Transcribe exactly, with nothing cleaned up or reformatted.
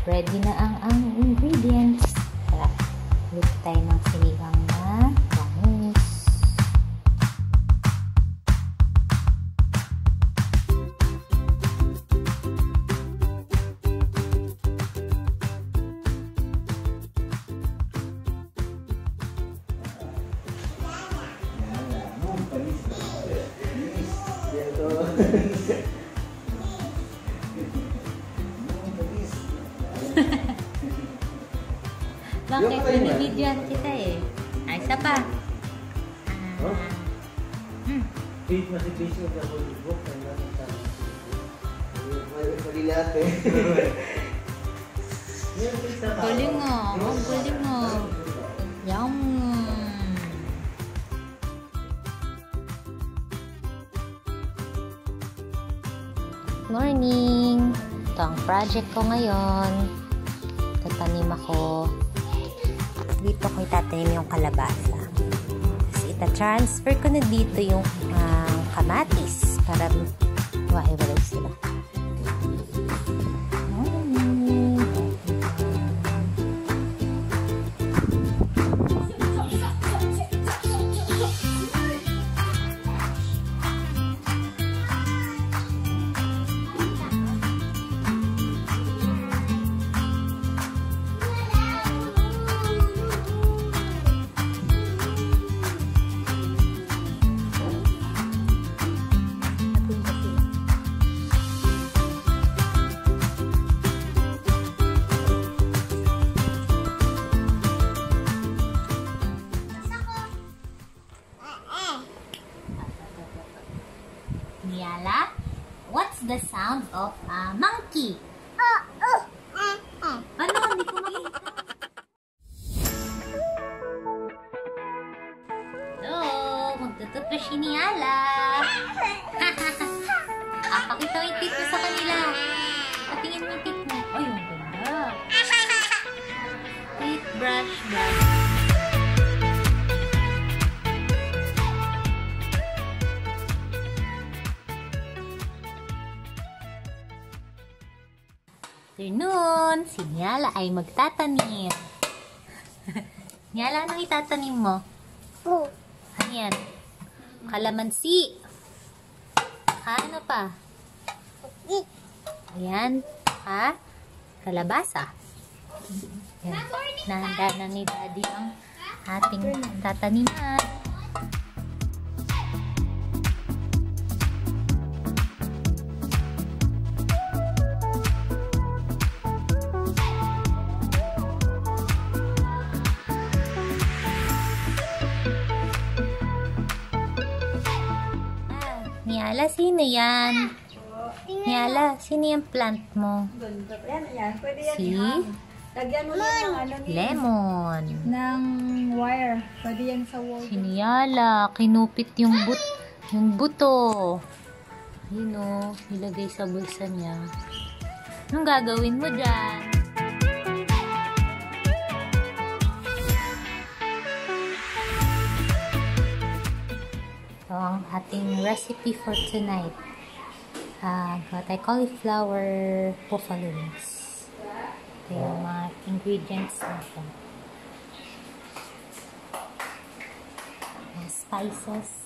ready na ang, ang ingredients. Tara, luto tayo ng sinigang na bangus. Bakit? Binibidyoan kita eh. Ay, isa pa. Ah. Hmm. Galing mo. Ang galing mo. Yum. Morning. Ito ang project ko ngayon. Tatanim ako. Dito ko itatanim yung kalabasa. Tapos ita-transfer ko na dito yung uh, kamatis para mahiwalay sila. Niala, what's the sound of a monkey? Oh, oh, eh, eh. Ano? Hindi ko makita. Hello, magtututo si Niala. Ah, pakita mo yung teeth mo sa kanila. Patingin mo yung teeth mo. Ay, ang ganda. Teeth brush, brush. Afternoon, si Niala ay magtatanim. Niala, anong itatanim mo? Oh. Ano yan? Kalamansi. Ano pa? Ayan. Ha? Kalabasa. Yan. Nahanda na ni Daddy ang ating tataniman. Niala, sino yan? Niala, sino yung plant mo? Yan, yan. Pwede yan. Si? Lagyan mo yan ng ano niya. Lemon. Ng wire. Pwede yan sa wall. Si Niala, kinupit yung but yung buto. Ayun o, nilagay sa bulsa niya. Anong gagawin mo dyan? Ito ang ating recipe for tonight. Uh, got a cauliflower buffalo wings. Ito yung mga ingredients natin. Spices.